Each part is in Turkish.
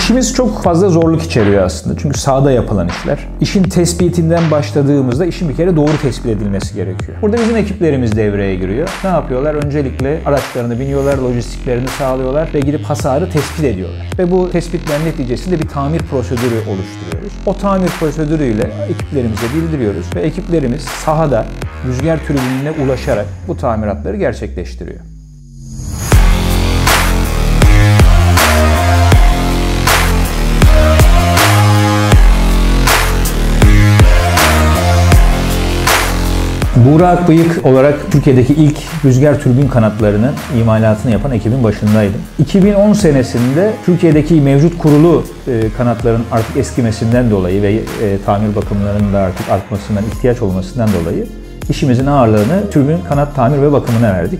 İşimiz çok fazla zorluk içeriyor aslında. Çünkü sahada yapılan işler. İşin tespitinden başladığımızda işin bir kere doğru tespit edilmesi gerekiyor. Burada bizim ekiplerimiz devreye giriyor. Ne yapıyorlar? Öncelikle araçlarını biniyorlar, lojistiklerini sağlıyorlar ve gidip hasarı tespit ediyorlar. Ve bu tespitler neticesinde bir tamir prosedürü oluşturuyoruz. O tamir prosedürüyle ekiplerimize bildiriyoruz ve ekiplerimiz sahada rüzgar türbinine ulaşarak bu tamiratları gerçekleştiriyor. Buğra Akbıyık olarak Türkiye'deki ilk rüzgar türbin kanatlarının imalatını yapan ekibin başındaydım. 2010 senesinde Türkiye'deki mevcut kurulu kanatların artık eskimesinden dolayı ve tamir bakımlarının da artık artmasından, ihtiyaç olmasından dolayı işimizin ağırlığını türbin kanat tamir ve bakımına verdik.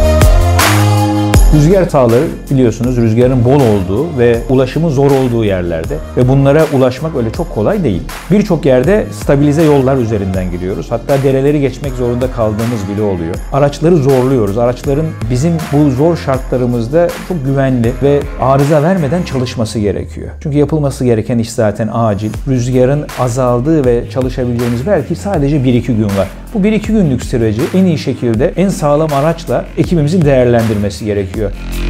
Rüzgar sahaları biliyorsunuz rüzgarın bol olduğu ve ulaşımı zor olduğu yerlerde ve bunlara ulaşmak öyle çok kolay değil. Birçok yerde stabilize yollar üzerinden gidiyoruz. Hatta dereleri geçmek zorunda kaldığımız bile oluyor. Araçları zorluyoruz. Araçların bizim bu zor şartlarımızda çok güvenli ve arıza vermeden çalışması gerekiyor. Çünkü yapılması gereken iş zaten acil. Rüzgarın azaldığı ve çalışabileceğimiz belki sadece 1-2 gün var. Bu 1-2 günlük süreci en iyi şekilde en sağlam araçla ekibimizin değerlendirmesi gerekiyor.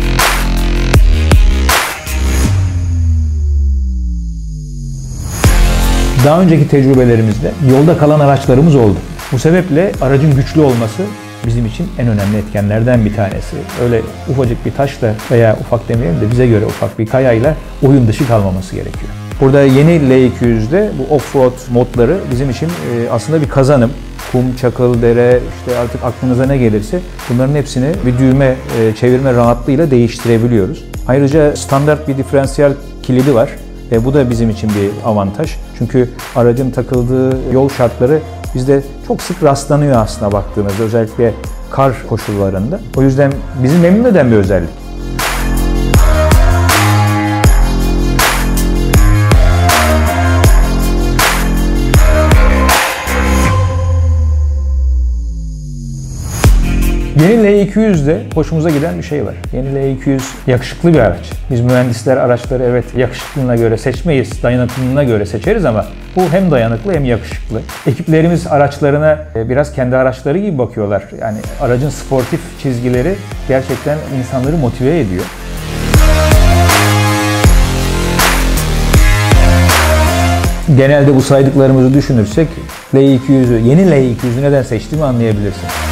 Daha önceki tecrübelerimizde yolda kalan araçlarımız oldu. Bu sebeple aracın güçlü olması bizim için en önemli etkenlerden bir tanesi. Öyle ufacık bir taşla veya ufak demeyelim de bize göre ufak bir kayayla oyun dışı kalmaması gerekiyor. Burada yeni L200'de bu off-road modları bizim için aslında bir kazanım. Kum, çakıl, dere, işte artık aklınıza ne gelirse bunların hepsini bir düğme çevirme rahatlığıyla değiştirebiliyoruz. Ayrıca standart bir diferansiyel kilidi var. Bu da bizim için bir avantaj. Çünkü aracın takıldığı yol şartları bizde çok sık rastlanıyor aslında baktığınızda, özellikle kar koşullarında. O yüzden bizi memnun eden bir özellik. Yeni L200'de hoşumuza giden bir şey var. Yeni L200 yakışıklı bir araç. Biz mühendisler araçları evet yakışıklılığına göre seçmeyiz, dayanıklılığına göre seçeriz ama bu hem dayanıklı hem yakışıklı. Ekiplerimiz araçlarına biraz kendi araçları gibi bakıyorlar. Yani aracın sportif çizgileri gerçekten insanları motive ediyor. Genelde bu saydıklarımızı düşünürsek L200'ü, yeni L200'ü neden seçtiğimi anlayabilirsin.